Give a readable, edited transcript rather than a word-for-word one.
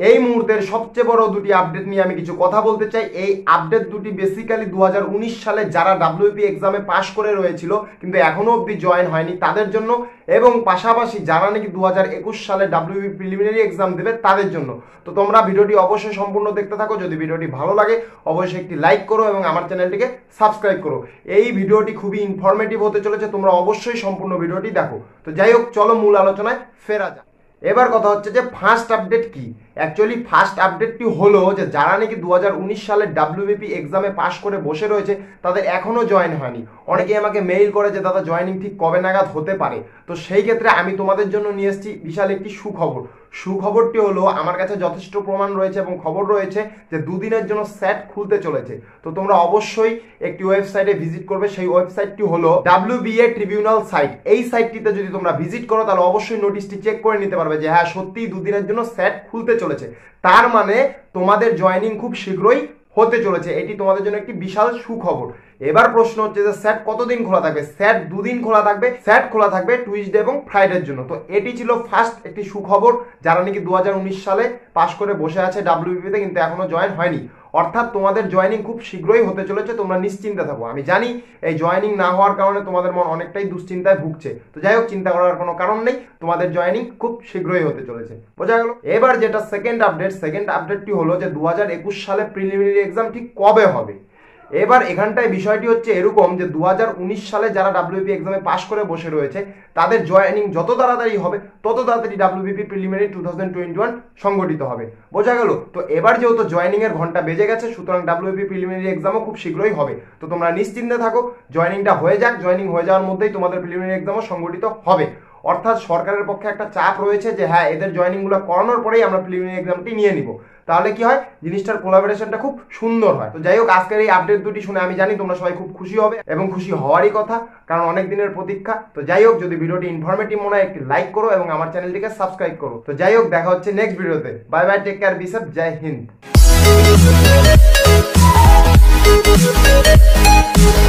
এই মুহূর্তের সবচেয়ে বড় দুটি আপডেট নিয়ে আমি কিছু কথা বলতে চাই। এই আপডেট দুটি বেসিক্যালি 2019 সালে যারা ডাব্লিউবিপি এক্সামে পাশ করে রয়েছিল কিন্তু এখনো অবধি জয়েন হয়নি তাদের জন্য, এবং পাশাপাশি যারা নাকি 2021 সালে ডাব্লিউবিপি প্রিলিমিনারি এক্সাম দেবে তাদের জন্য। তো তোমরা ভিডিওটি অবশ্যই সম্পূর্ণ দেখতে থাকো। যদি ভিডিওটি ভালো লাগে অবশ্যই একটি লাইক করো এবং আমার চ্যানেলটিকে সাবস্ক্রাইব করো। এই ভিডিওটি খুবই ইনফরমেটিভ হতে চলেছে, তোমরা অবশ্যই সম্পূর্ণ ভিডিওটি দেখো। তো যাই হোক, চলো মূল আলোচনায় ফেরা যাক। এবার কথা হচ্ছে যে ফার্স্ট আপডেট কি। অ্যাকচুয়ালি ফার্স্ট আপডেটটি হলো যে যারা নাকি 2019 সালে ডাব্লিউবিপি এক্সামে পাশ করে বসে রয়েছে তাদের এখনো জয়েন হয়নি। অনেকেই আমাকে মেইল করে যে দাদা জয়েনিং ঠিক কবে নাগাদ হতে পারে। তো সেই ক্ষেত্রে আমি তোমাদের জন্য নিয়ে এসেছি বিশাল একটি সুখবর। সুখবরটি হলো আমার কাছে যথেষ্ট প্রমাণ রয়েছে এবং খবর রয়েছে যে দুদিনের জন্য স্যাট খুলতে চলেছে। তো তোমরা অবশ্যই একটি ওয়েবসাইটে ভিজিট করবে। সেই ওয়েবসাইটটি হলো WBA ট্রিবিউনাল সাইট। এই সাইটটিতে যদি তোমরা ভিজিট করো তাহলে অবশ্যই নোটিশটি চেক করে নিতে পারবে যে হ্যাঁ সত্যিই দুদিনের জন্য স্যাট খুলতে চলেছে। তার মানে তোমাদের জয়েনিং খুব শীঘ্রই হতে চলেছে। এটি তোমাদের জন্য একটি বিশাল সুখবর। এবার প্রশ্ন হচ্ছে যে স্যাট কতদিন খোলা থাকবে। স্যাট দুদিন খোলা থাকবে। স্যাট খোলা থাকবে টুইসডে এবং ফ্রাইডের জন্য। তো এটি ছিল ফার্স্ট একটি সুখবর যারা নাকি 2019 সালে পাশ করে বসে আছে ডাব্লিউবিপিতে কিন্তু এখনো জয়েন হয়নি। অর্থাৎ তোমাদের জয়েনিং খুব শীঘ্রই হতে চলেছে, তোমরা নিশ্চিন্তে থাকো। আমি জানি এই জয়েনিং না হওয়ার কারণে তোমাদের মন অনেকটাই দুশ্চিন্তায় ভুগছে। তো যাই হোক, চিন্তা করার কোনো কারণ নেই, তোমাদের জয়েনিং খুব শীঘ্রই হতে চলেছে। বোঝা গেল। এবার যেটা সেকেন্ড আপডেটটি হলো যে 2021 সালে প্রিলিমিনারি এক্সাম ঠিক কবে হবে। এবার এখানটায় বিষয়টি হচ্ছে এরকম যে 2019 সালে যারা ডাব্লিউবিপি এক্সামে পাশ করে বসে রয়েছে তাদের জয়েনিং যত তাড়াতাড়ি হবে তত তাড়াতাড়ি ডাব্লিউবিপি প্রিলিমিনারি 2021 সংগঠিত হবে। বোঝা গেল। তো এবার যেহেতু জয়েনিং এর ঘন্টা বেজে গেছে সুতরাং ডাব্লিউবিপি প্রিলিমিনারি এক্সামও খুব শীঘ্রই হবে। তো তোমরা নিশ্চিন্তে থাকো, জয়েনিংটা হয়ে যাক। জয়েনিং হয়ে যাওয়ার মধ্যেই তোমাদের প্রিলিমিনারি এক্সামও সংগঠিত হবে। অর্থাৎ সরকারের পক্ষে একটা চাপ রয়েছে যে হ্যাঁ এদের জয়েনিংগুলো করানোর পরেই আমরা প্রিলিমিনারি এক্সামটি নিয়ে নিব। তাহলে কি হয়, জিনিসটার কোলাবোরেশনটা খুব সুন্দর হয়। তো যাই হোক, আজকের এই আপডেট দুটি শুনে আমি জানি তোমরা সবাই খুব খুশি হবে এবং খুশি হওয়ারই কথা, কারণ অনেক দিনের প্রতীক্ষা। তো যাই হোক, যদি ভিডিওটি ইনফরমেটিভ মনে হয় একটি লাইক করো এবং আমার চ্যানেলটিকে সাবস্ক্রাইব করো। তো যাই হোক, দেখা হচ্ছে নেক্সট ভিডিওতে। Bye bye, take care, be safe, Jai Hind.